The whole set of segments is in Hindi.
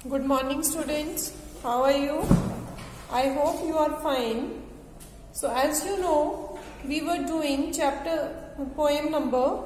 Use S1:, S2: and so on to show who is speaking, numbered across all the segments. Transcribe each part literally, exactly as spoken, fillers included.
S1: Good morning students, how are you? I hope you are fine. So as you know, we were doing chapter poem number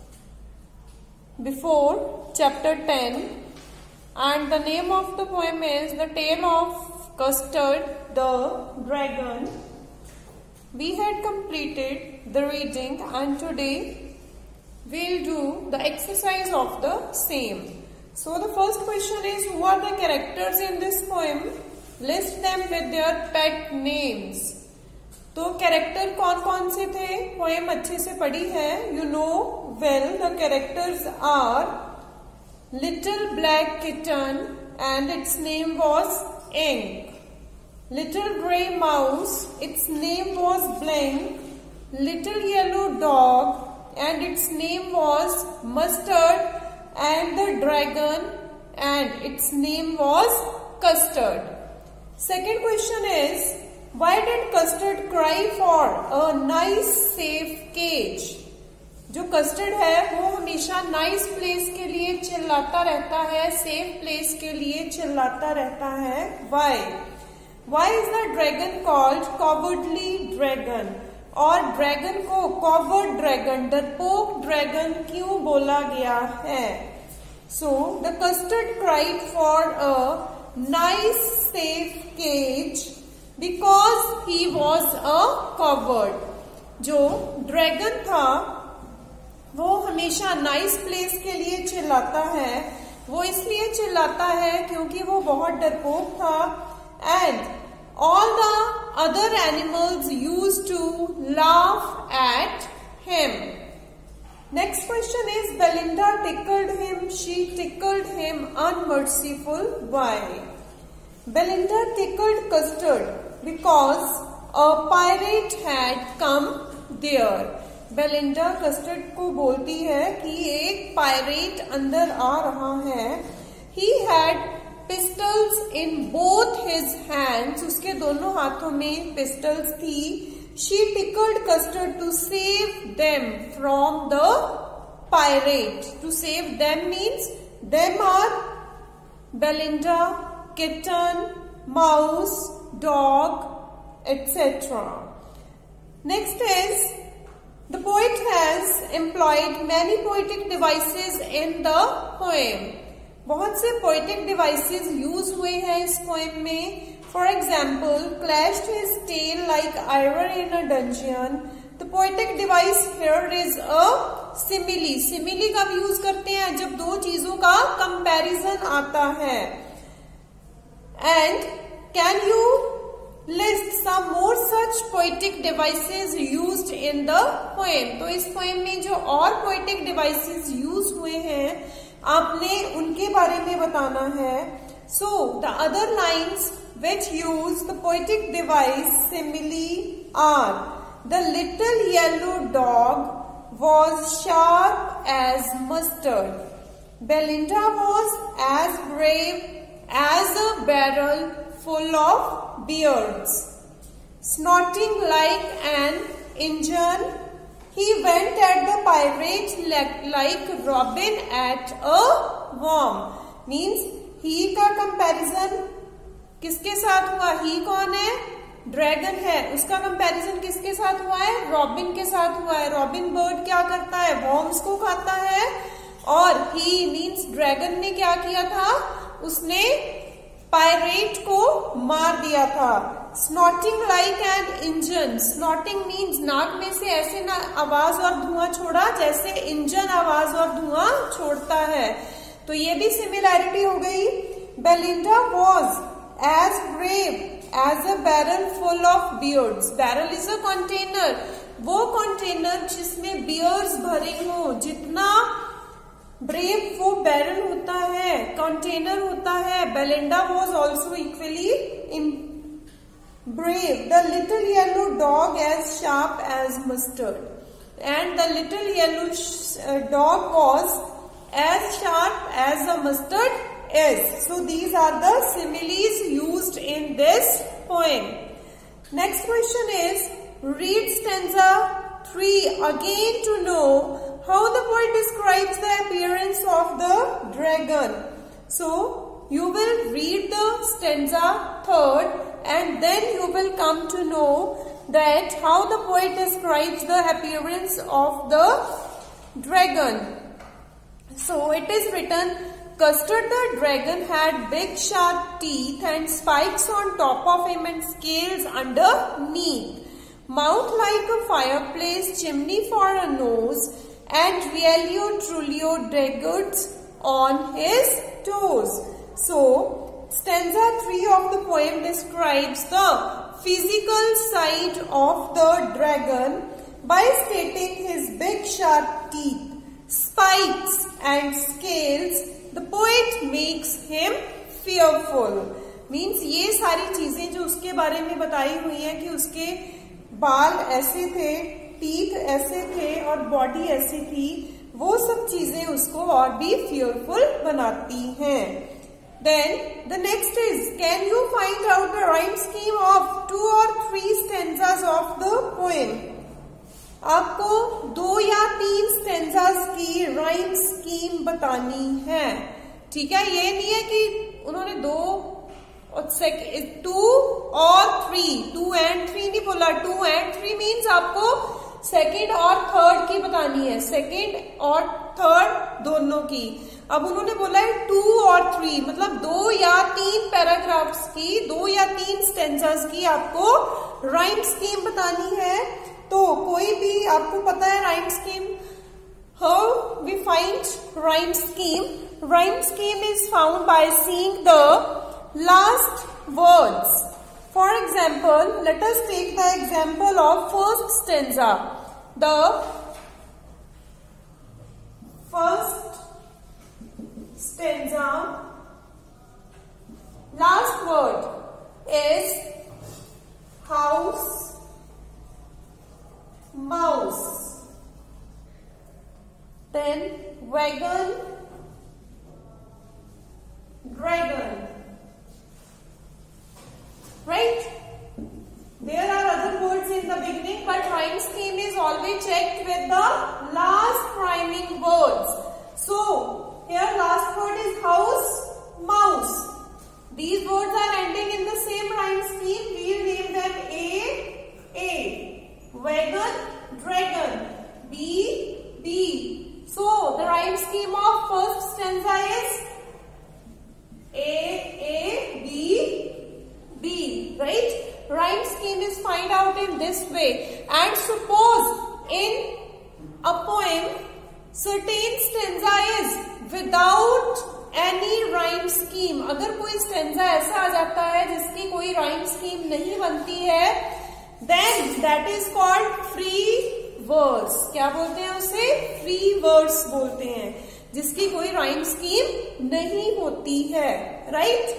S1: before chapter ten, and the name of the poem is The Tale of Custard the Dragon. We had completed the reading and today we'll do the exercise of the same. So the first question is, who are the characters in this poem? List them with their pet names. तो कैरेक्टर कौन कौन से थे? पोएम अच्छे से पढ़ी है. You know well the characters are Little Black Kitten and its name was Ink. Little Grey Mouse, its name was Blink. Little Yellow Dog and its name was Mustard. And the dragon and its name was Custard. Second question is, why did Custard cry for a nice safe cage? जो कस्टर्ड है वो हमेशा नाइस प्लेस के लिए चिल्लाता रहता है, सेफ प्लेस के लिए चिल्लाता रहता है. Why? Why is the dragon called cowardly dragon? और ड्रैगन को कॉवर्ड ड्रैगन, डरपोक ड्रैगन क्यों बोला गया है? So the custard cried for a nice safe cage because he was a coward. जो ड्रैगन था वो हमेशा नाइस प्लेस के लिए चिल्लाता है. वो इसलिए चिल्लाता है क्योंकि वो बहुत डरपोक था. And all the other animals used to laugh at him. Next question is, Belinda tickled him. She tickled him unmerciful. Why? Belinda tickled Custard because a pirate had come there. Belinda Custard को बोलती है कि एक पायरेट अंदर आ रहा है. He had pistols in both his hands, उसके दोनों हाथों में पिस्टल्स थी. She tickled Custard to save them from the pirate. To save them means them are Belinda, kitten, mouse, dog etcetera. Next is, the poet has employed many poetic devices in the poem. बहुत से पोएटिक डिवाइसेस यूज हुए हैं इस पोएम में. For example, clashed his tail like iron in a dungeon. The poetic device here is a simile. Simile कब यूज करते हैं? जब दो चीजों का कंपैरिजन आता है. And can you list some more such poetic devices used in the poem? तो इस पोएम में जो और पोएटिक डिवाइसेस यूज हुए हैं आपने उनके बारे में बताना है. So the other lines which use the poetic device simile are, the little yellow dog was sharp as mustard. Belinda was as brave as a barrel full of beards. Snorting like an engine, he went at the pirate like Robin at a worm. Means he का कंपैरिजन किसके साथ हुआ? he कौन है? ड्रैगन है. उसका कंपैरिजन किसके साथ हुआ है? रॉबिन के साथ हुआ है. रॉबिन बर्ड क्या करता है? वॉर्म्स को खाता है. और he मीन्स ड्रैगन ने क्या किया था? उसने पायरेट को मार दिया था. Snorting like an engine. Snorting means नाक में से ऐसे ना आवाज और धुआं छोड़ा जैसे इंजन आवाज और धुआं छोड़ता है. तो ये भी सिमिलैरिटी हो गई. Belinda was as brave as a barrel full of beards. Barrel is a container. वो कंटेनर जिसमें बियर्ड्स भरे हो. जितना ब्रेव वो बैरल होता है, कंटेनर होता है. Belinda was also equally brave. The little yellow dog as sharp as mustard. And the little yellow uh, dog was as sharp as a mustard is. So these are the similes used in this poem. Next question is, read stanza three again to know how the poet describes the appearance of the dragon. So you will read the stanza third and then you will come to know that how the poet describes the appearance of the dragon. So it is written, Custard the dragon had big sharp teeth and spikes on top of him and scales underneath. Mouth like a fireplace, chimney for a nose, and Realio Trulio daggers on his toes. So, stanza three of the poem describes the physical side of the dragon by stating his big sharp teeth, spikes and scales. The poet makes him fearful. Means ये सारी चीजें जो उसके बारे में बताई हुई हैं कि उसके बाल ऐसे थे, टीथ ऐसे थे और बॉडी ऐसी थी, वो सब चीजें उसको और भी fearful बनाती हैं. Then the next is, can you find out the rhyme scheme of two or three stanzas of the poem? आपको दो या तीन स्टेंजास की राइम स्कीम बतानी है. ठीक है, ये नहीं है कि उन्होंने दो और टू और थ्री, टू एंड थ्री नहीं बोला. टू एंड थ्री मीन्स आपको सेकंड और थर्ड की बतानी है, सेकंड और थर्ड दोनों की. अब उन्होंने बोला है टू और थ्री, मतलब दो या तीन पैराग्राफ्स की, दो या तीन स्टेंजास की आपको राइम स्कीम बतानी है. तो कोई भी आपको पता है rhyme scheme, how we find rhyme scheme? Rhyme scheme is found by seeing the last words. For example, let us take the example of first stanza. The first stanza last word is house, mouse, then wagon, dragon. Right? There are other words in the beginning, but rhyme scheme is always checked with the last rhyming words. So here last word is house, mouse. These words are ending in the same rhyme scheme. We will name them A, A. Wagon, dragon, B, B. So the rhyme scheme of first stanza is A, A, B, B. Right? Rhyme scheme is find out in this way. And suppose in a poem certain stanza is without any rhyme scheme. अगर कोई stanza ऐसा आ जाता है जिसकी कोई rhyme scheme नहीं बनती है, then that is called free verse. क्या बोलते हैं उसे? free verse बोलते हैं, जिसकी कोई rhyme scheme नहीं होती है. right?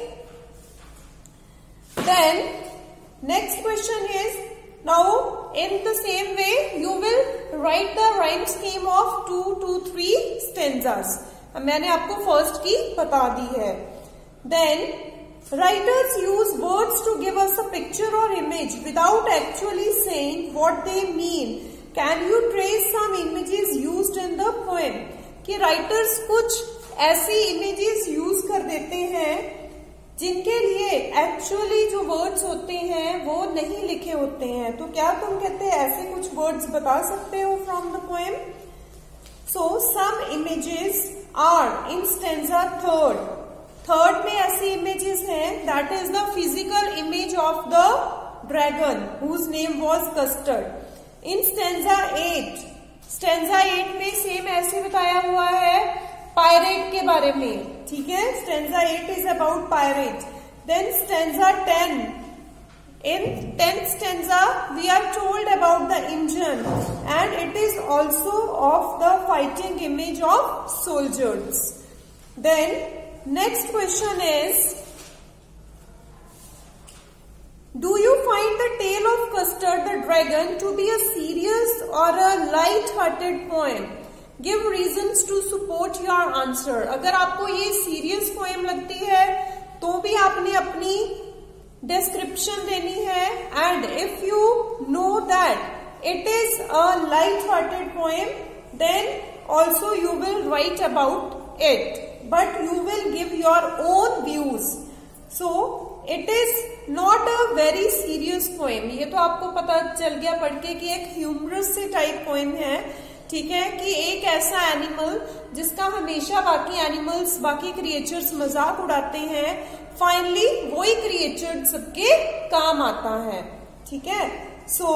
S1: Then next question is, now in the same way you will write the rhyme scheme of two to three stanzas. मैंने आपको first की बता दी है. Then writers use words to give us a picture or image without actually saying what they mean. Can you trace some images used in the poem? कि writers कुछ ऐसी images use कर देते हैं जिनके लिए actually जो words होते हैं वो नहीं लिखे होते हैं. तो क्या तुम कहते हैं ऐसे कुछ words बता सकते हो from the poem? So some images are in stanza third. Third में ऐसी इमेजेस हैं, that is the physical image of the dragon whose name was Custard. In stanza eight, stanza eight में सेम ऐसे बताया हुआ है पायरेट के बारे में. ठीक है, stanza eight is about pirate. Then stanza ten, in tenth stanza we are told about the engine and it is also of the fighting image of soldiers. Then next question is, do you find the tale of Custard the dragon to be a serious or a light-hearted poem? Give reasons to support your answer. अगर आपको ये serious poem लगती है तो भी आपने अपनी description देनी है. And if you know that it is a light-hearted poem, then also you will write about it. but you will give your own views. So it is not a very serious poem. ये तो आपको पता चल गया पढ़ के कि एक ह्यूमरस से टाइप पोएम है, ठीक है, कि एक ऐसा एनिमल जिसका हमेशा बाकी एनिमल्स, बाकी क्रिएचर्स मजाक उड़ाते हैं, फाइनली वही क्रिएचर सबके काम आता है, ठीक है. So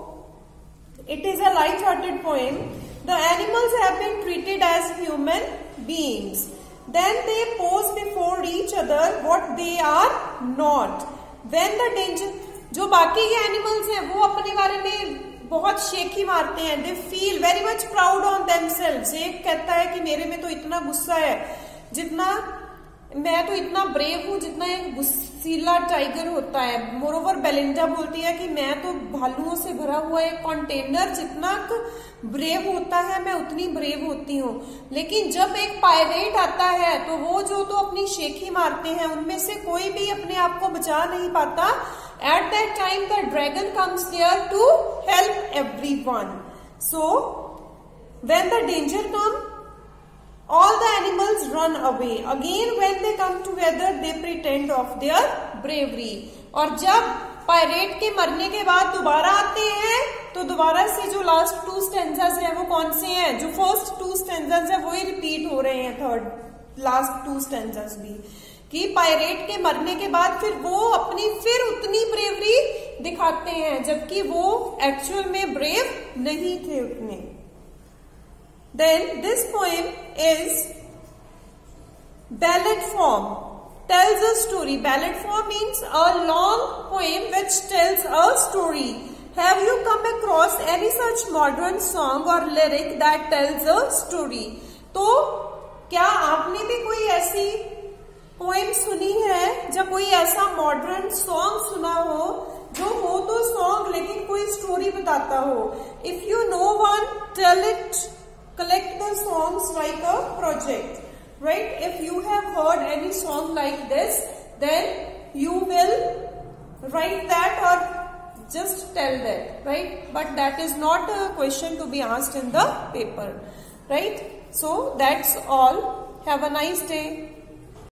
S1: it is a light hearted poem. The animals have been treated as human beings. Then they pose before each other what they are not. When the danger, जो बाकी ये एनिमल्स हैं वो अपने बारे में बहुत शेखी मारते हैं. They feel very much proud on themselves. एक कहता है कि मेरे में तो इतना गुस्सा है, जितना मैं तो इतना ब्रेव हूं जितना एक गुस्सीला टाइगर होता है. मोरोवर बेलिंडा बोलती है कि मैं तो भालुओं से भरा हुआ एक कंटेनर जितना ब्रेव होता है मैं उतनी ब्रेव होती हूँ. लेकिन जब एक पायरेट आता है तो वो जो तो अपनी शेखी मारते हैं उनमें से कोई भी अपने आप को बचा नहीं पाता. At that time the dragon comes there to help everyone. So when the danger come, all the animals run away. Again when they come together they pretend of their bravery. और जब पायरेट के मरने के बाद दोबारा आते हैं तो दोबारा से जो लास्ट टू स्टेंजास हैं वो कौन से हैं? जो फर्स्ट टू स्टेंजास हैं वही रिपीट हो रहे हैं, थर्ड लास्ट टू स्टेंजास भी, कि पायरेट के मरने के बाद फिर वो अपनी फिर उतनी ब्रेवरी दिखाते हैं जबकि वो एक्चुअल में ब्रेव नहीं थे उतने. Then this poem is ballad form, tells a story. Ballad form means a long poem which tells a story. Have you come across any such modern song or lyric that tells a story? तो क्या आपने भी कोई ऐसी पोएम सुनी है जब कोई ऐसा मॉडर्न सॉन्ग सुना हो जो हो तो सॉन्ग लेकिन कोई स्टोरी बताता हो? If you know one, tell it. Collect the songs like a project, right? If you have heard any song like this, then you will write that or just tell that, right? But that is not a question to be asked in the paper, right? So that's all. Have a nice day.